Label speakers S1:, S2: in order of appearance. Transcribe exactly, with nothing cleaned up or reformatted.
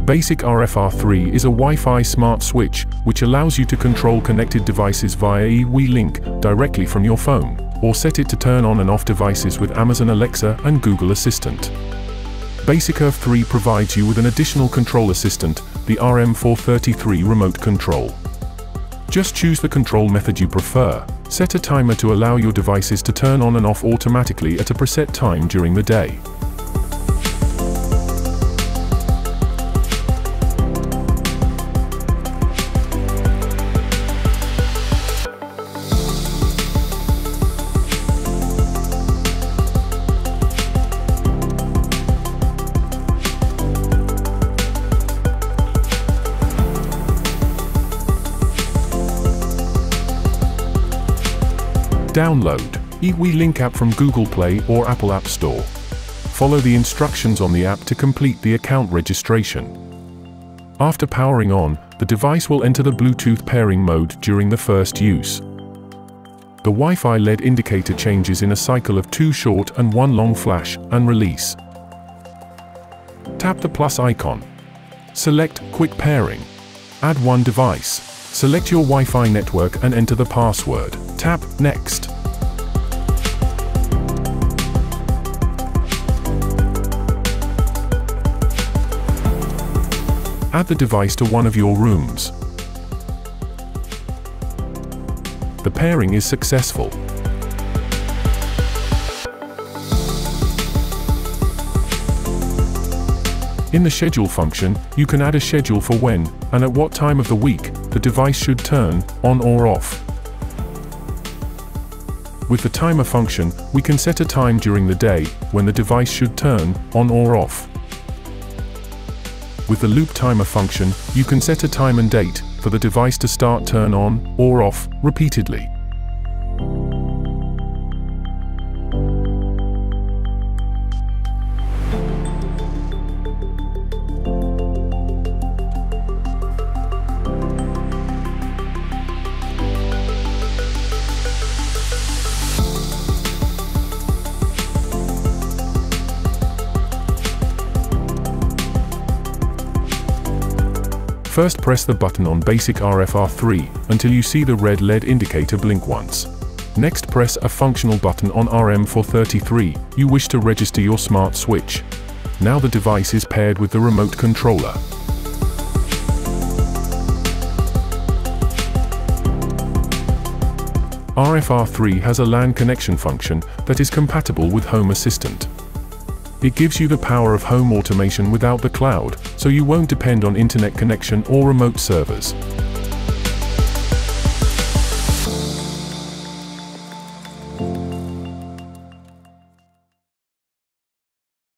S1: Basic R F R three is a Wi-Fi smart switch, which allows you to control connected devices via eWeLink directly from your phone, or set it to turn on and off devices with Amazon Alexa and Google Assistant. Basic R F R three provides you with an additional control assistant, the R M four thirty-three remote control. Just choose the control method you prefer. Set a timer to allow your devices to turn on and off automatically at a preset time during the day. Download eWeLink app from Google Play or Apple App Store. Follow the instructions on the app to complete the account registration. After powering on, the device will enter the Bluetooth pairing mode during the first use. The Wi-Fi L E D indicator changes in a cycle of two short and one long flash and release. Tap the plus icon. Select Quick Pairing. Add one device. Select your Wi-Fi network and enter the password. Tap Next. Add the device to one of your rooms. The pairing is successful. In the schedule function, you can add a schedule for when and at what time of the week the device should turn on or off. With the timer function, we can set a time during the day when the device should turn on or off. With the loop timer function, you can set a time and date for the device to start turn on or off repeatedly. First press the button on Basic R F R three until you see the red L E D indicator blink once. Next press a functional button on R M four thirty-three. You wish to register your smart switch. Now the device is paired with the remote controller. R F R three has a LAN connection function that is compatible with Home Assistant. It gives you the power of home automation without the cloud, so you won't depend on internet connection or remote servers.